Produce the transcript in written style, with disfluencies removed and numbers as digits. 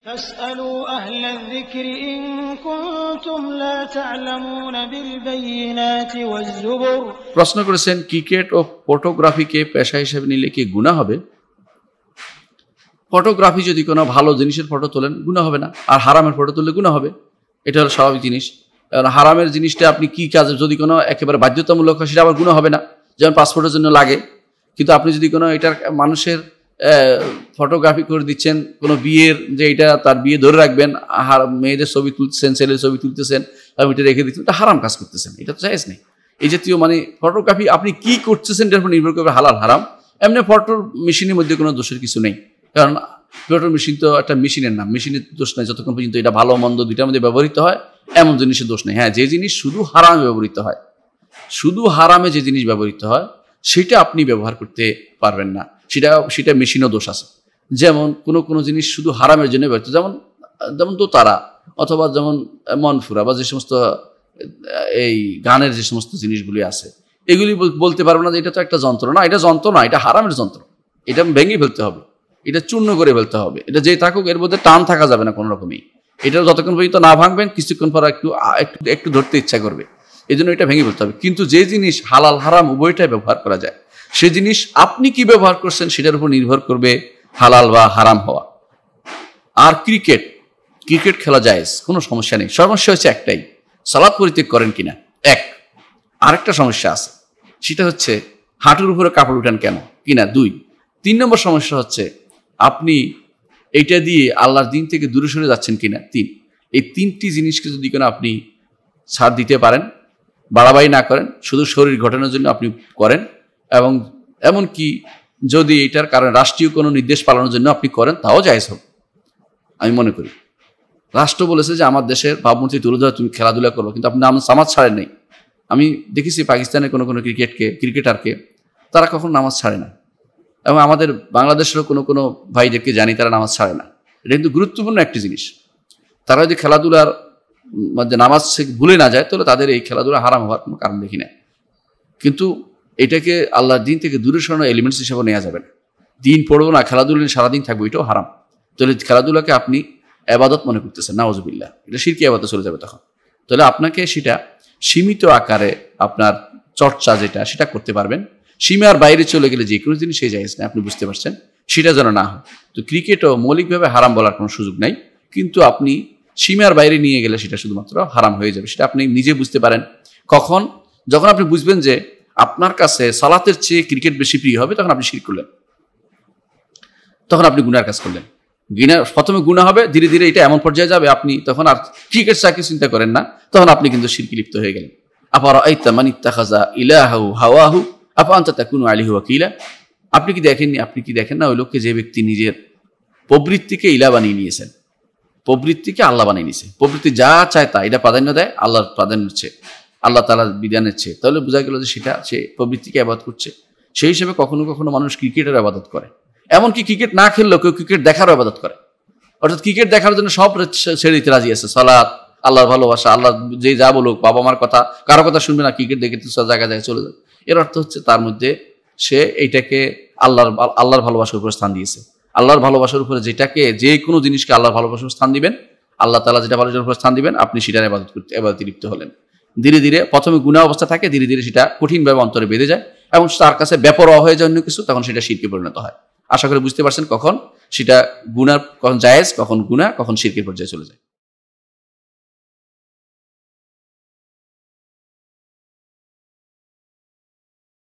فاسألوا أهل الذكر إن كنتم لا تعلمون بالبينات والزبر। প্রশ্ন করেছেন ক্রিকেট ও ফটোগ্রাফিকে পেশা হিসেবে নিলে কি গুনাহ হবে? ফটোগ্রাফি যদি কোনো ভালো জিনিসের ফটো তোলেন গুনাহ হবে না, আর হারামের ফটো তুললে গুনাহ হবে। এটা হলো স্বাভাবিক জিনিস। কারণ হারামের জিনিসটা আপনি কি কাজে যদি কোনো একেবারে বাধ্যতামূলক হয় সেটা আবার গুনাহ হবে না, যেমন পাসপোর্টের জন্য লাগে। কিন্তু আপনি যদি কোনো এটার মানুষের ফটোগ্রাফি করে দিচ্ছেন, কোনো বিয়ের যে এটা তার বিয়ে ধরে রাখবেন, মেয়েদের ছবি তুলতেছেন, ছেলের ছবি তুলতেছেন, আপনি এটা রেখে দিচ্ছেন, এটা হারাম কাজ করতেছেন, এটা তো জায়েজ নেই। এই জাতীয় মানে ফটোগ্রাফি আপনি কি করতেছেন এটার উপর নির্ভর করবে হালাল হারাম। এমনি ফটোর মেশিনের মধ্যে কোনো দোষের কিছু নেই, কারণ ফটোর মেশিন তো একটা মেশিনের নাম, মেশিনের দোষ নেই যতক্ষণ পর্যন্ত এটা ভালো মন্দ দুইটার মধ্যে ব্যবহৃত হয়, এমন জিনিসের দোষ নেই। হ্যাঁ, যে জিনিস শুধু হারামে ব্যবহৃত হয়, শুধু হারামে যে জিনিস ব্যবহৃত হয় সেটা আপনি ব্যবহার করতে পারবেন না, সেটা মেশিনও দোষ আছে। যেমন কোনো জিনিস শুধু হারামের জন্য ব্যবহৃত, যেমন দোতারা অথবা যেমন মনফুরা বা যে সমস্ত এই গানের যে সমস্ত জিনিসগুলি আছে, এগুলি বলতে পারবো না যে এটা তো একটা যন্ত্র। না, এটা যন্ত্র না, এটা হারামের যন্ত্র, এটা ভেঙে ফেলতে হবে, এটা চূর্ণ করে ফেলতে হবে। এটা যে থাকুক এর মধ্যে টান থাকা যাবে না কোনো রকমই। এটা যতক্ষণ পর্যন্ত না ভাঙবেন কিছুক্ষণ পর একটু ধরতে ইচ্ছা করবে, এই জন্য এটা ভেঙে ফেলতে হবে। কিন্তু যে জিনিস হালাল হারাম উভয়টাই ব্যবহার করা যায়, সে জিনিস আপনি কি ব্যবহার করছেন সেটার উপর নির্ভর করবে হালাল বা হারাম হওয়া। আর ক্রিকেট খেলা জায়েজ, কোনো সমস্যা নেই। সমস্যা হচ্ছে একটাই, সালাত পরিত্যাগ করেন কিনা। আরেকটা সমস্যা আছে, সেটা হচ্ছে হাঁটুর উপরে কাপড় উঠান কেন কিনা। 2, 3 নম্বর সমস্যা হচ্ছে আপনি এইটা দিয়ে আল্লাহর দিন থেকে দূরে সরে যাচ্ছেন কিনা। 3, এই 3টি জিনিসকে যদি কোনো আপনি ছাড় দিতে পারেন, বাড়াবাড়ি না করেন, শুধু শরীর গঠনের জন্য আপনি করেন, এবং এমনকি যদি এটার কারণে রাষ্ট্রীয় কোনো নির্দেশ পালনের জন্য আপনি করেন, তাও জায়েজ হবে আমি মনে করি। রাষ্ট্র বলেছে যে আমার দেশের ভাবমূর্তি তুলে ধরে তুমি খেলাধুলা করো, কিন্তু আপনি নামাজ ছাড়েন নাই। আমি দেখেছি পাকিস্তানের কোনো ক্রিকেটারকে তারা কখনো নামাজ ছাড়ে না, এবং আমাদের বাংলাদেশেরও কোনো ভাইদেরকে জানি তারা নামাজ ছাড়ে না। এটা কিন্তু গুরুত্বপূর্ণ একটি জিনিস। তারা যদি খেলাধুলার মধ্যে নামাজ ভুলে না যায়, তাহলে তাদের এই খেলাধুলা হারাম হওয়ার কোনো কারণ দেখি না। কিন্তু এটাকে আল্লাহর দিন থেকে দূরে সরানোর এলিমেন্টস হিসেবে নেওয়া যাবে না। দিন পড়বো না, খেলাধুলা সারাদিন থাকবো, এটাও হারাম। তাহলে খেলাধুলাকে আপনি আবাদত মনে করতেছেন, নাউজুবিল্লাহ, এটা শিরকি আবাদত চলে যাবে তখন। তাহলে আপনাকে সেটা সীমিত আকারে আপনার চর্চা সেটা করতে পারবেন। সীমার বাইরে চলে গেলে যে কোনো জিনিস সেই জায়েজ না, আপনি বুঝতে পারছেন, সেটা যেন না হয়। তো ক্রিকেটও মৌলিকভাবে হারাম বলার কোনো সুযোগ নাই, কিন্তু আপনি সীমার বাইরে নিয়ে গেলে সেটা শুধুমাত্র হারাম হয়ে যাবে। সেটা আপনি নিজে বুঝতে পারেন যখন আপনি বুঝবেন যে আপনার কাছে সালাতের চেয়ে ক্রিকেট বেশি প্রিয় হবে, তখন আপনি শিরক করলেন, তখন আপনি গুনার কাজ করলেন। প্রথমে গুনাহ হবে, ধীরে ধীরে এটা এমন পর্যায়ে যাবে আপনি তখন আর ক্রিকেট চাকে চিন্তা করেন না, তখন আপনি কিন্তু শিরকে লিপ্ত হয়ে গেলেন। আফারাআইতা মান ইত্তাখাযা ইলাহাহু হাওয়াহু আফা আনতা তাকুনু আলাইহি ওয়াকিলা। আপনি কি দেখেন না ওই লোককে, যে ব্যক্তি নিজের প্রবৃত্তিকে ইলা বানিয়ে নিয়েছেন, প্রবৃত্তিকে আল্লাহ বানিয়ে নিয়েছে। প্রবৃত্তি যা চায় তা এটা প্রাধান্য দেয় আল্লাহর প্রাধান্য চেয়ে, আল্লাহ তাআলার বিধানের চেয়ে। তাহলে বোঝা গেল যে সে প্রবৃত্তিকে ইবাদত করছে। সেই হিসেবে কখনো কখনো মানুষ ক্রিকেটের ইবাদত করে, এমনকি ক্রিকেট না খেললেও কেউ ক্রিকেট দেখারও ইবাদত করে। অর্থাৎ ক্রিকেট দেখার জন্য সব ছেড়ে দিতে রাজি আছে। সালাত, আল্লাহর ভালোবাসা, আল্লাহ যে যা বলুক, বাবা মার কথা, কারো কথা শুনবে না, ক্রিকেট দেখে জায়গায় চলে যাবে। এর অর্থ হচ্ছে তার মধ্যে সে এইটাকে আল্লাহর ভালোবাসার উপর স্থান দিয়েছে। আল্লাহর ভালোবাসার উপরে যে কোনো জিনিসকে আল্লাহর ভালোবাসার স্থান দিবেন, আল্লাহ তাআলা যেটা ভালোবাসার উপর স্থান দিবেন, আপনি সেটার ইবাদতে লিপ্ত হলেন। ধীরে ধীরে প্রথমে গুনাহ অবস্থা থাকে, ধীরে ধীরে সেটা কঠিনভাবে অন্তরে বেঁধে যায়, এবং তার কাছে বেপরোয়া হয়ে যায় অন্য কিছু, তখন সেটা শিরকে পরিণত হয়। আশা করি বুঝতে পারছেন কখন সেটা গুনাহ, কখন জায়েজ, কখন গুনাহ, কখন শিরকের পর্যায়ে চলে যায়।